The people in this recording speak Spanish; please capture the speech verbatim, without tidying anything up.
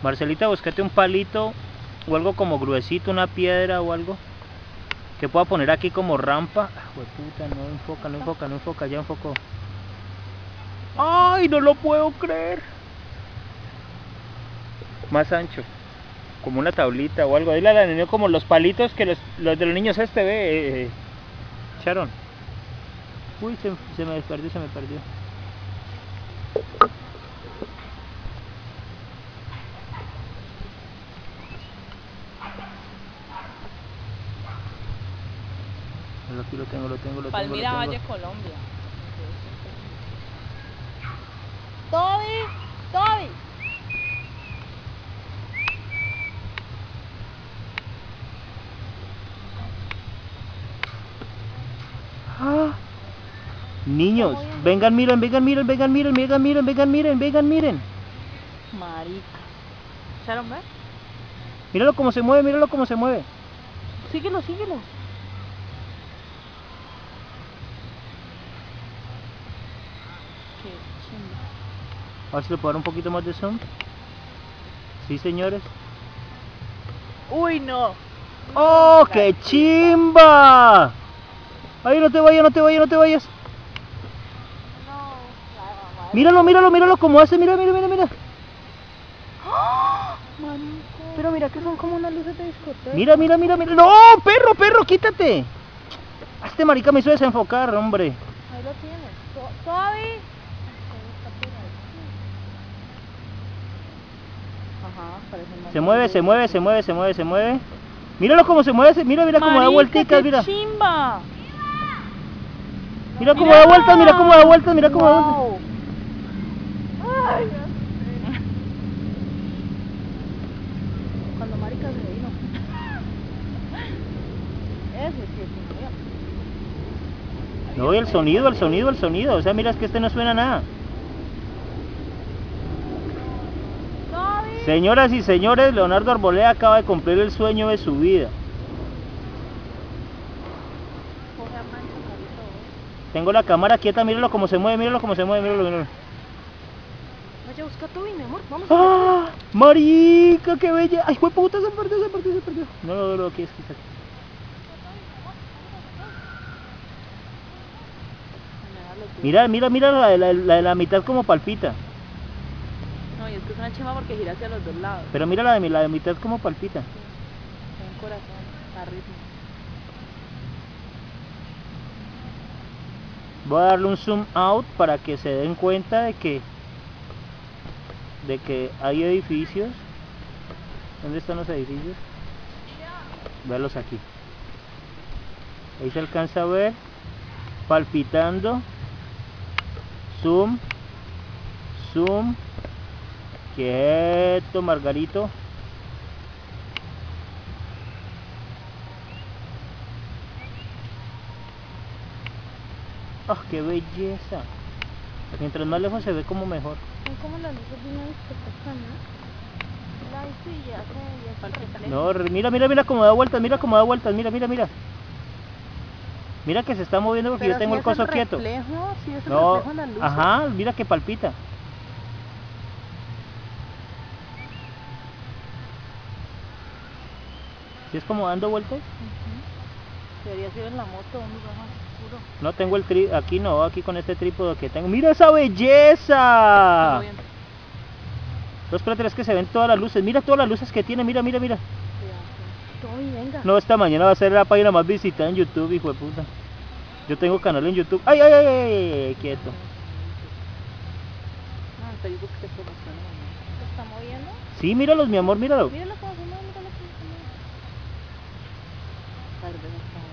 Marcelita, búscate un palito o algo como gruesito, una piedra o algo que pueda poner aquí como rampa. Ah, puta, no enfoca, no enfoca, no enfoca, ya enfocó. ¡Ay, no lo puedo creer! Más ancho, como una tablita o algo. Dile a la niña como los palitos que los, los de los niños este ve, eh, Sharon. Uy, se, se me perdió, se me perdió. Aquí lo tengo, lo tengo, lo Palmira tengo. Lo Valle, tengo. Colombia. Toby, Toby. Ah. Niños, vengan, miren, vengan, miren, vengan, miren, vengan, miren, vengan, miren, vengan, miren. Marica. Sharon, ¿ves? Míralo cómo se mueve, míralo cómo se mueve. Síguelo, síguelo. Qué chimba. A ver si le puedo dar un poquito más de zoom. Sí, señores. Uy, no. ¡Oh, qué chimba! Ay, no te vayas, no te vayas, no te vayas. No. Míralo, míralo, míralo cómo hace, mira, mira, mira, mira. ¡Oh! Pero mira que son como unas luces de discoteca. Mira, mira, mira, mira. ¡No, perro, perro, quítate! Este marica me hizo desenfocar, hombre. Ahí lo tienes. To- Toby. Ajá, parece más. Se mueve, se mueve, se mueve, se mueve, se mueve. Míralo cómo se mueve, se- mira, mira cómo da vuelticas, mira. Chimba. Mira cómo da vueltas, mira cómo da vueltas, mira cómo da vueltas. Wow. Ay, ya sé. Cuando marica se vino. Ese sí es un No, y el sonido, el sonido, el sonido. O sea, mira, es que este no suena nada. Señoras y señores, Leonardo Arboleda acaba de cumplir el sueño de su vida. Tengo la cámara quieta, míralo cómo se mueve, míralo cómo se mueve, míralo, míralo. Vaya, busca tu mi amor, vamos. ¡Ah! ¡Marica, qué bella! ¡Ay, fue puta, se perdió, se perdió, se perdió! No, no, no, aquí es, aquí es. Mira, mira, mira la de la, la, de la mitad como palpita. No, y es que es una chima porque gira hacia los dos lados. Pero mira la de la de mitad como palpita. Sí. Está en corazón, a ritmo. Voy a darle un zoom out para que se den cuenta de que de que hay edificios. ¿Dónde están los edificios? Velos aquí. Ahí se alcanza a ver palpitando. Zoom, zoom, quieto, Margarito. ¡Ah, qué belleza! Mientras más lejos se ve como mejor. Son como las luces de una discoteca, ¿no? Ay, sí, ya sé, ya sé. No, mira, mira, mira cómo da vueltas, mira cómo da vueltas, mira, mira, mira. Mira que se está moviendo porque pero yo tengo si el coso el quieto. Reflejo, si es el No, reflejo en la luz. ajá, mira que palpita. ¿Sí es como dando vueltas? Uh-huh. Debería ser en la moto, donde va más oscuro. No tengo el tri, aquí no, aquí con este trípode que tengo. ¡Mira esa belleza! Los espérate, es que se ven todas las luces. Mira todas las luces que tiene, mira, mira, mira. Toby, venga. No, esta mañana va a ser la página más visitada en YouTube, hijo de puta. Yo tengo canal en YouTube. ¡Ay, ay, ay, ay, ay! Quieto. No, en Facebook te promociona. ¿Se está moviendo? Sí, míralos, mi amor, míralo. Míralo cómo se mueve, míralo cómo se mueve.